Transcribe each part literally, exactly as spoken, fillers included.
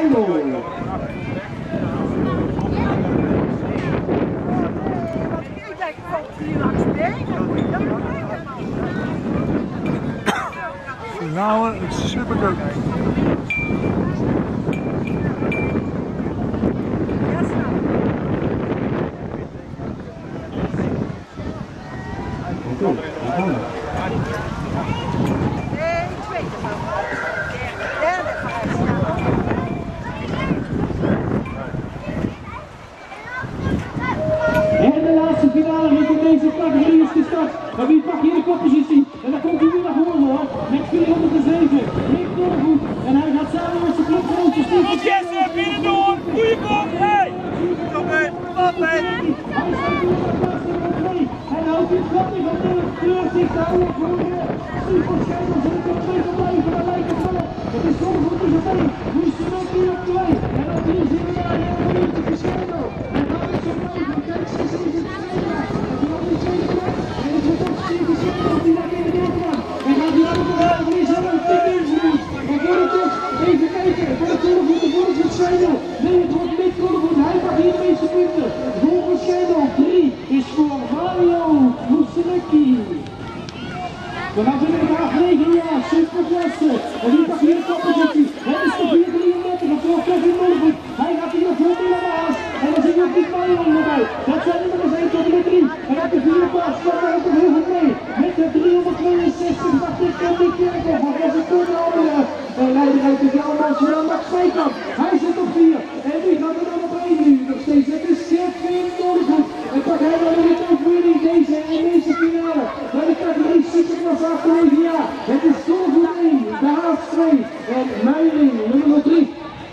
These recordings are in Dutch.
Schijndel. Finale, het is superleuk. Oké, we gaan. Nee, tweede. Derde gaat En de laatste finale in deze categorie is gestart. Maar wie pakt hier de koppositie? En dan komt hij weer naar voren hoor. Met vierhonderdzeven. Rick Dorgoed. En hij gaat samen met zijn clubgenoot Steve. Kom Jesse, binnen door! Goeie kop! Hey! Kom in! Kom in! Hij staat door naar plaats nummer twee. En houdt dit gat in van de kleur zich te houden voor Steve Schijndel. Zal ik op twee gaan blijven? Dat lijkt het wel. Het is Dorgoed dus op één. Nu is hij ook hier op twee. En op drie zien we daar heel veel te Schijndel. En daar is zo blijven. Kijk, ze is even te Schijndel. En dan op die tweede plek. En het wordt ook Steve Schijndel die daar in de deur kwam. En gaat die auto rijden. Die is al een tik ingevoerd. Maar voor het toch even kijken. Voor het Dorgoed en voor het Schijndel. Nee, het wordt niet Dorgoed. Hij pakt hier de meeste punten. Volgens Schijndel drie is voor Mario Muselecki. We gaan verder met acht negen jaar, superklasse. En die pakt hier de koppositie. Het is de vier drieëndertig voor Kevin Dorgoed. Hij gaat hier voor de baas. En dan zit ook die Mario erbij. Dat zijn nummers één tot en met drie. En op de vierde plaats kan hij ook nog heel goed mee. Met de driehonderdtweeënzestig dacht ik van die Kerkhoff. Maar dat is een goede andere leider uit de Gelderland, Max Meekamp. Hij zit op vier. En die gaat er dan op één nu. Nog steeds. Het is Kevin Dorgoed. En pakt hij dan weer de overwinning deze en deze finale. Bij de categorie superklasse acht negen jaar. Het is Dorgoed één, de Haas twee en Meiling nummer drie.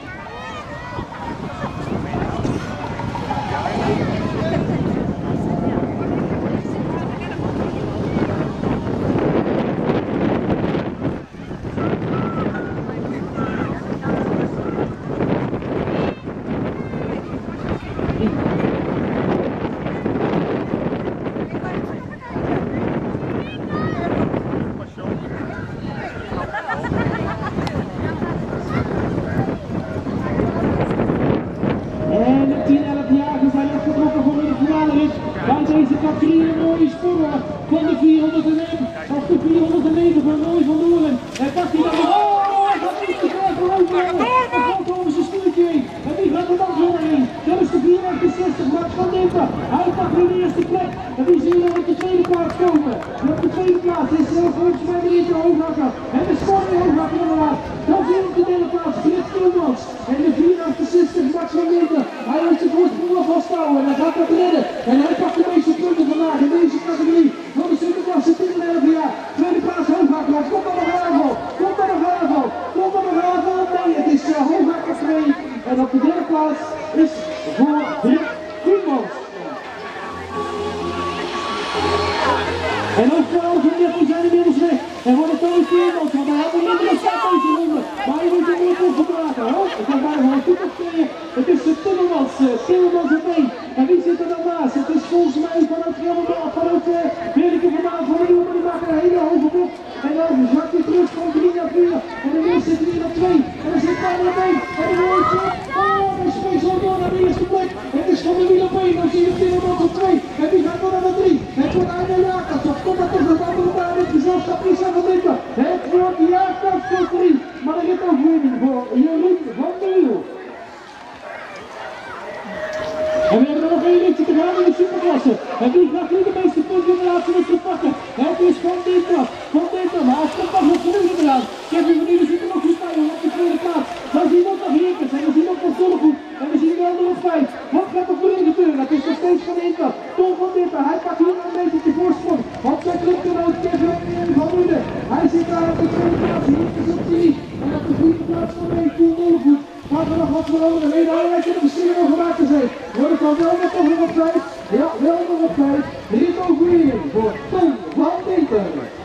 Deze categorie een mooie spoor van de vierhonderdnegen of de vierhonderdnegen van Roy van Doorn. Hij pakt die dan nog. Oh, hij gaat niet te ver vooruit. Hij valt over zijn stuurtje heen. En die gaat er dan zo heen. Dat is de vierhonderdzestig Max van Dinter. Hij pakt de eerste plek. En die zien we op de tweede plaats komen. En op de tweede plaats is uh, volgens mij de Rita Hooghakker. En de Scorrie Hooghakker inderdaad. Dan weer op de derde plaats Frit Kilmans. En de vierhonderdzestig Max van Dinter. Hij heeft zijn voorsprong al vasthouden en hij gaat dat redden. En hij pakt de meeste punten vandaag in deze categorie. Van de superklasse tien en elf jaar. Tweede plaats Hooghakker. Komt er nog aanval. Komt er nog aanval. Komt er nog aanval. Nee, het is uh, Hooghakker twee. En op de derde plaats is voor Frit Kilmans. En ook voor Alphen zijn inmiddels weg. En voor de Tony Kilmans, want hij had een mindere start deze ronde. Maar je moet er weer voor gebruiken, hoor. Ik kan bijna gewoon goed optreden. Het is de Timmermans, uh, Timmermans op één. En wie zit er dan naast? Het is volgens mij vanuit Gelderland, vanuit uh, Willeke vandaan van de jongen, die maakt een hele hoge boek. En dan zakt hij terug van drie naar vier. En de rest zit hier op twee. En dan zit bijna op één. En dan hoort je, oh, hij speelt zo door naar de eerste plek. Het is van de wiel op één, dan zie je Timmermans op twee. En die gaat door naar de drie. Het wordt Aina Jacobs, of komt dat toch nog andere baan met gezelschap Isa van Dinter. Het wordt Jacobs voor drie. Maar er is ook winning voor Jeroen van der Wiel. En we hebben er nog één ritje te gaan in de superklasse. En wie gaat nu de meeste punten in de laatste rit te pakken? Het is Van Dinter. Van Dinter, maar hij komt nog wat genoeg inderdaad. Kevin van Dinter zit er nog goed bij op de tweede plaats. Dan zien we ook nog Heerkens en we zien ook nog Dorgoed. En we zien wel nog vijf. Wat gaat er voor in gebeuren? Het is nog steeds Van Dinter. Tom Van Dinter, hij pakt hier een beetje de voorsprong. Want zijn clubgenoot Kevin van Dinter. Hij zit daar op de tweede plaats. Heerkens op drie. En op de vierde plaats van Koen Dorgoed. Gaat er nog wat veranderen? Nee, daar lijkt het misschien nog gemaakt te zijn. Wordt het dan wel nog nog op vijf? Ja, wel nog op vijf. Hier is ook weer voor Tom Van Dinter.